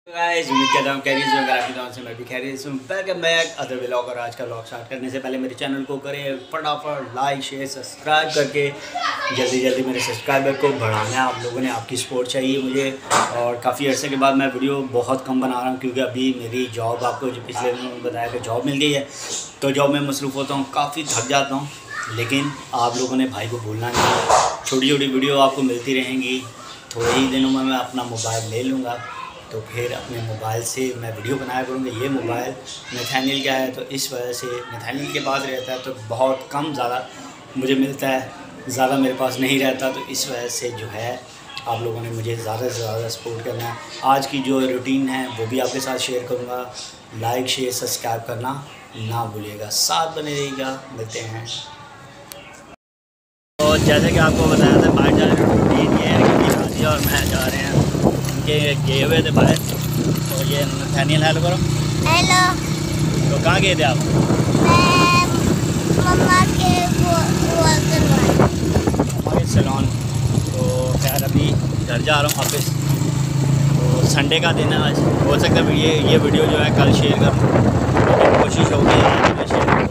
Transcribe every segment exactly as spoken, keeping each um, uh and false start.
Guys उम्मीद करता हूँ कैरियर अगर आपकी तरफ से मैं भी कैरियर हूँ। Welcome back other vlog. और आज का व्लॉग स्टार्ट करने से पहले मेरे चैनल को करें फटाफट लाइक शेयर सब्सक्राइब करके जल्दी जल्दी मेरे सब्सक्राइबर को बढ़ाना है। आप लोगों ने आपकी सपोर्ट चाहिए मुझे। और काफ़ी अर्से के बाद मैं वीडियो बहुत कम बना रहा हूँ क्योंकि अभी मेरी जॉब, आपको जो पिछले दिनों में बताया कि जॉब मिल गई है, तो जॉब में मसरूफ़ होता हूँ, काफ़ी थक जाता हूँ। लेकिन आप लोगों ने भाई को भूलना नहीं, छोटी छोटी वीडियो आपको मिलती रहेंगी। थोड़े ही दिनों में मैं अपना मोबाइल ले लूँगा, तो फिर अपने मोबाइल से मैं वीडियो बनाया करूँगा। ये मोबाइल नथानियल का है, तो इस वजह से नथानियल के पास रहता है तो बहुत कम ज़्यादा मुझे मिलता है, ज़्यादा मेरे पास नहीं रहता। तो इस वजह से जो है आप लोगों ने मुझे ज़्यादा से ज़्यादा सपोर्ट करना है। आज की जो रूटीन है वो भी आपके साथ शेयर करूँगा। लाइक शेयर सब्सक्राइब करना ना भूलिएगा, साथ बने रहिएगा। मिलते हैं। और जैसे कि आपको बताया था बाहर जाने की रूटीन ये है कि राजी और मैं जा रहे हैं, उनके गए हुए थे बाहर। तो ये नथानियल, हेलो करो। हेलो। तो कहाँ गए थे आप? मैं मम्मा के वो मम्मा के सैलून। तो खैर अभी घर जा रहा हूँ वापस। तो संडे का दिन है आज, हो सकता है ये ये वीडियो जो है कल शेयर करूँ, लेकिन कोशिश होगी आज मैं शेयर करूँ।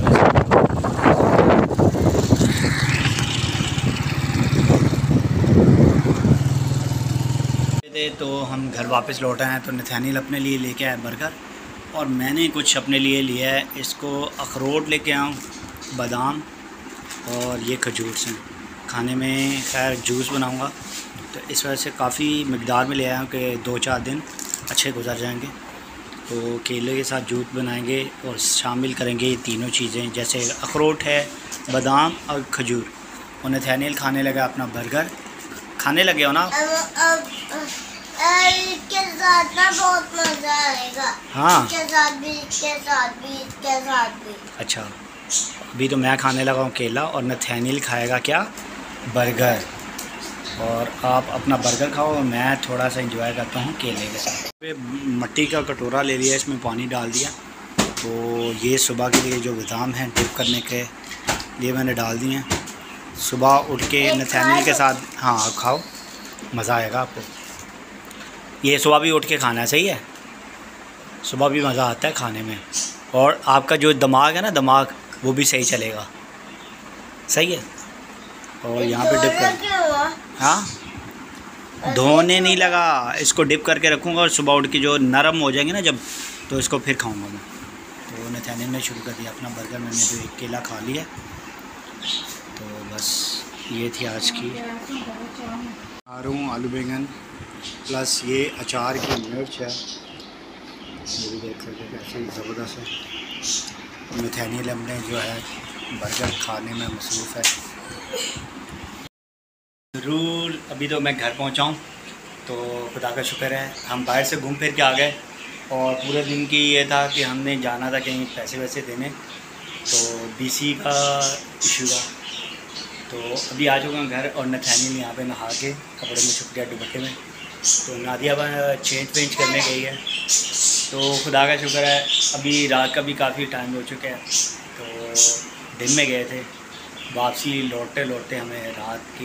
तो हम घर वापस लौट आए हैं। तो नथानियल अपने लिए लेके आया बर्गर, और मैंने कुछ अपने लिए लिया है। इसको अखरोट लेके आऊँ, बादाम और ये खजूर से खाने में खैर जूस बनाऊँगा। तो इस वजह से काफ़ी मकदार में ले आया हूँ कि दो चार दिन अच्छे गुजर जाएंगे। तो केले के साथ जूस बनाएंगे और शामिल करेंगे ये तीनों चीज़ें, जैसे अखरोट है, बादाम और खजूर। और नथानियल खाने लगा अपना बर्गर। खाने लगे हो ना? अब इसके साथ ना बहुत मजा आएगा। हाँ, इसके साथ भी, इसके साथ भी, इसके साथ भी। अच्छा। अभी तो मैं खाने लगा हूँ केला और नथानियल खाएगा क्या? बर्गर। और आप अपना बर्गर खाओ और मैं थोड़ा सा एंजॉय करता हूँ केले के साथ। मिट्टी का कटोरा ले लिया, इसमें पानी डाल दिया। तो ये सुबह के लिए जो बादाम हैं डिप करने के लिए मैंने डाल दिए हैं। सुबह उठ के नथानियल के साथ, हाँ आप खाओ, मज़ा आएगा आपको। ये सुबह भी उठ के खाना है, सही है? सुबह भी मज़ा आता है खाने में, और आपका जो दिमाग है ना, दिमाग वो भी सही चलेगा, सही है। और यहाँ पे डिप कर, हाँ धोने नहीं लगा, इसको डिप करके रखूँगा और सुबह उठ के जो नरम हो जाएंगे ना जब, तो इसको फिर खाऊँगा मैं। तो नथानियल ने शुरू कर दिया अपना बर्गर, मैंने जो एक केला खा लिया। तो बस ये थी आज की आलू आलू बैंगन प्लस ये अचार की मिर्च है, ये भी देख सकते हैं कैसे ज़बरदस्त है। नथानियल हमने जो है बर्गर खाने में मसरूफ़ है। ज़रूर। अभी तो मैं घर पहुंचा हूं, तो खुदा का शुक्र है हम बाहर से घूम फिर के आ गए। और पूरे दिन की ये था कि हमने जाना था कहीं पैसे वैसे देने, तो डीसी का इशू था। तो अभी आ चुका हूँ घर, और नथानियल यहाँ पे नहा के कपड़े में छुप गया दुपट्टे में। तो नादिया चेंज वेंज करने गई है। तो खुदा का शुक्र है अभी रात का भी काफ़ी टाइम हो चुका है। तो दिन में गए थे, वापसी लौटते लौटते हमें रात के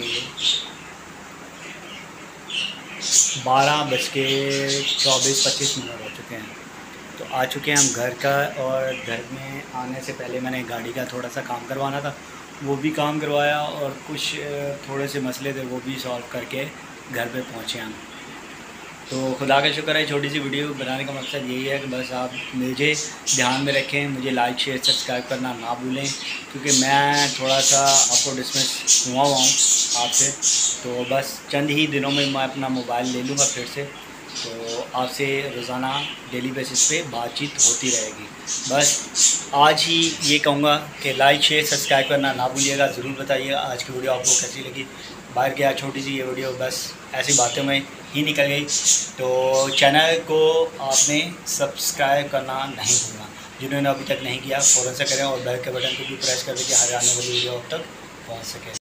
बारह बज के चौबीस पच्चीस मिनट हो चुके हैं। तो आ चुके हैं हम घर का। और घर में आने से पहले मैंने गाड़ी का थोड़ा सा काम करवाना था, वो भी काम करवाया, और कुछ थोड़े से मसले थे वो भी सॉल्व करके घर पे पहुँचे हम। तो खुदा का शुक्र है, छोटी सी वीडियो बनाने का मकसद यही है कि बस आप मुझे ध्यान में रखें, मुझे लाइक शेयर सब्सक्राइब करना ना भूलें, क्योंकि मैं थोड़ा सा आपको डिसमिस हुआ हुआ हूँ आपसे। तो बस चंद ही दिनों में मैं अपना मोबाइल ले लूँगा फिर से। तो आपसे रोज़ाना डेली बेसिस पे बातचीत होती रहेगी। बस आज ही ये कहूँगा कि लाइक शेयर सब्सक्राइब करना ना भूलिएगा। ज़रूर बताइएगा आज की वीडियो आपको कैसी लगी। बाहर गया छोटी सी ये वीडियो बस ऐसी बातों में ही निकल गई। तो चैनल को आपने सब्सक्राइब करना नहीं भूलना, जिन्होंने अभी तक नहीं किया फ़ौरन से करें, और बेल के बटन को भी प्रेस कर दें कि हर आने वाली वीडियो अब तक पहुँच सके।